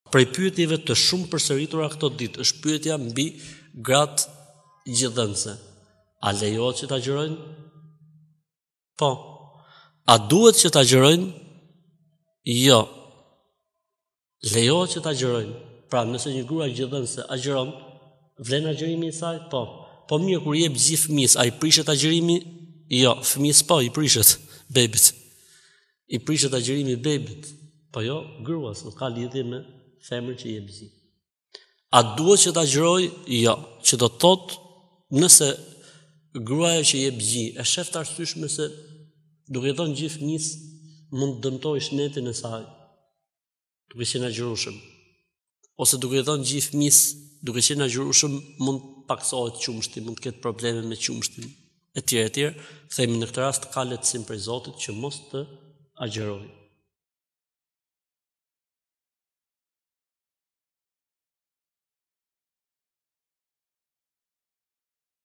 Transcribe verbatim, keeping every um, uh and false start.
Prej pyetjeve të shumë përsëritura këto ditë është pyetja mbi gratë gjithdhënëse. A lejohet që ta agjërojnë? Po. A duhet që ta agjërojnë? Jo. Lejohet që ta agjërojnë. Pra, nëse një grua gjithdhënëse agjëron, vlen agjërimi i saj? Po. Po mirë, kur jep gjithë fëmijës, a i prishet agjërimi? Jo, fëmijës po, i prishet bebit. I prishet agjërimi bebit. Po jo, gruas, nuk ka lidhje me femër që jep zi. A duhet që ta agjëroj? Jo, që do të thotë, nëse gruaja që jep zi e shef të arsyeshme se duke dhënë gjithë fëmijës mund të dëmtojë shëndetin e saj, duke qenë agjërueshëm. Ose duke dhënë gjithë fëmijës, duke qenë agjërueshëm, mund paksohet qumshti, mund të ketë probleme me qumshtin, etj etj. Themi në këtë rast ka lehtësim prej Zotit që mos të agjërojë.